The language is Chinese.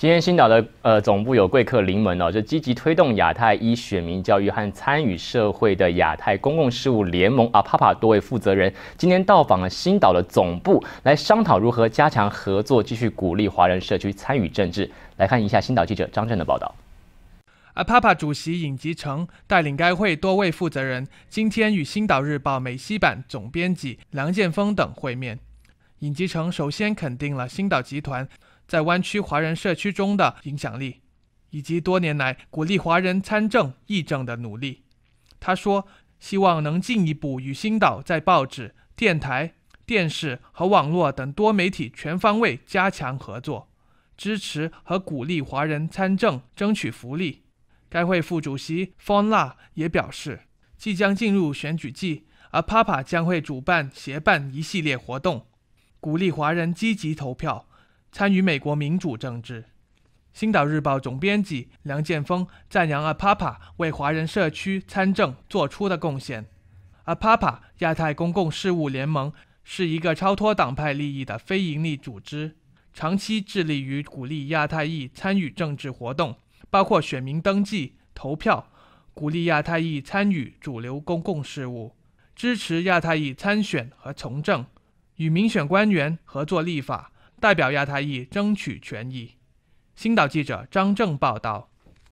今天新岛的总部有贵客临门哦，就积极推动亚太一选民教育和参与社会的亚太公共事务联盟APAPA多位负责人今天到访了新岛的总部，来商讨如何加强合作，继续鼓励华人社区参与政治。来看一下新岛记者张震的报道。 APAPA 主席尹吉成带领该会多位负责人，今天与新岛日报美西版总编辑梁建峰等会面。尹吉成首先肯定了新岛集团在湾区华人社区中的影响力，以及多年来鼓励华人参政议政的努力。他说，希望能进一步与新岛在报纸、电台、电视和网络等多媒体全方位加强合作，支持和鼓励华人参政，争取福利。该会副主席 Fon La 也表示，即将进入选举季，APAPA 将会主办协办一系列活动，鼓励华人积极投票，参与美国民主政治。新岛日报总编辑梁建峰赞扬 APAPA 为华人社区参政做出的贡献。APAPA 亚太公共事务联盟是一个超脱党派利益的非营利组织，长期致力于鼓励亚太裔参与政治活动，包括选民登记、投票，鼓励亚太裔参与主流公共事务，支持亚太裔参选和从政，与民选官员合作立法，代表亚太裔争取权益。新岛记者张正报道。